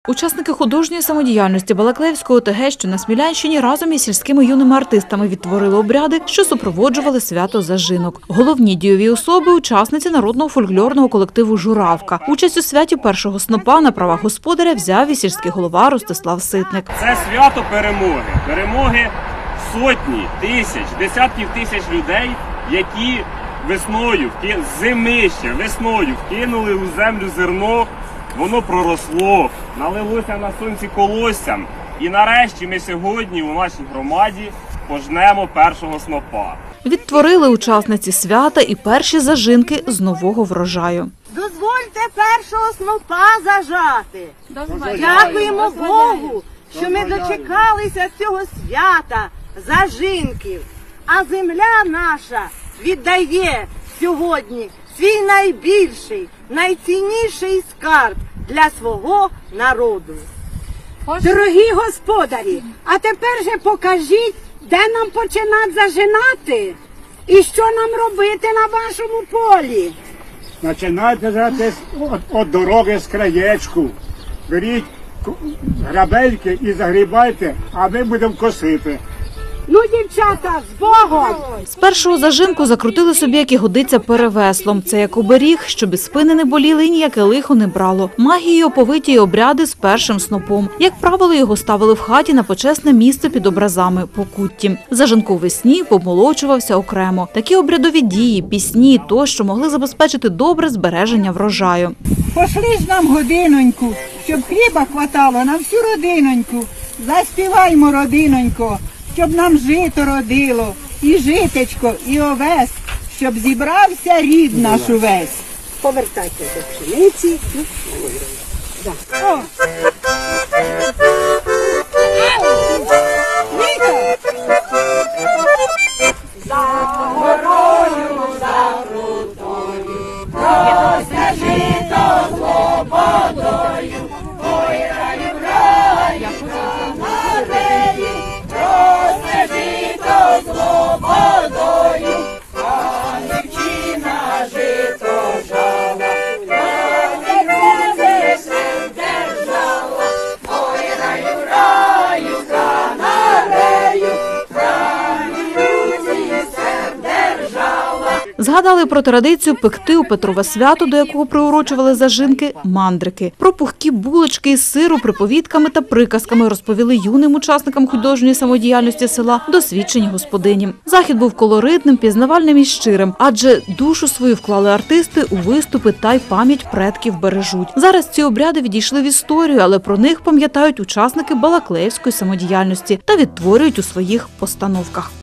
Учасники художньої самодіяльності Балаклеївської ОТГ, що на Смілянщині, разом із сільськими юними артистами відтворили обряди, що супроводжували свято зажинок. Головні дійові особи – учасниці народного фольклорного колективу «Журавка». Участь у святі першого снопа на правах господаря взяв і сільський голова Ростислав Ситник. Це свято перемоги. Перемоги сотні, тисяч, десятків тисяч людей, які весною, з зимища, весною вкинули у землю зерно, воно проросло, налилося на сонці колоссям. І нарешті ми сьогодні у нашій громаді пожнемо першого снопа. Відтворили учасниці свята і перші зажинки з нового врожаю. Дозвольте першого снопа зажати. Дякуємо Богу, що ми дочекалися цього свята, зажинків. А земля наша віддає сьогодні свій найбільший, найцінніший скарб для свого народу. Дорогі господарі, а тепер же покажіть, де нам починати зажинати і що нам робити на вашому полі. Починайте жати від дороги з краєчку. Беріть грабельки і загрібайте, а ми будемо косити. Ну, дівчата, з Богом! З першого зажинку закрутили собі, як і годиться, перевеслом. Це як оберіг, щоб і спини не боліли і ніяке лихо не брало. Магією оповиті й обряди з першим снопом. Як правило, його ставили в хаті на почесне місце під образами – покутті. Зажинковий сніп помолочувався окремо. Такі обрядові дії, пісні тощо могли забезпечити добре збереження врожаю. Пошли ж нам годиноньку, щоб хліба хватало на всю родиноньку. Заспіваймо, родинонько, щоб нам жито родило, і житечко, і овес, щоб зібрався рід наш увесь. Повертайте до пшениці. О! Згадали про традицію пекти у Петрове свято, до якого приурочували зажинки, мандрики. Про пухкі булочки із сиру, приповідками та приказками розповіли юним учасникам художньої самодіяльності села досвідчені господині. Захід був колоритним, пізнавальним і щирим, адже душу свою вклали артисти у виступи та й пам'ять предків бережуть. Зараз ці обряди відійшли в історію, але про них пам'ятають учасники Балаклеївської самодіяльності та відтворюють у своїх постановках.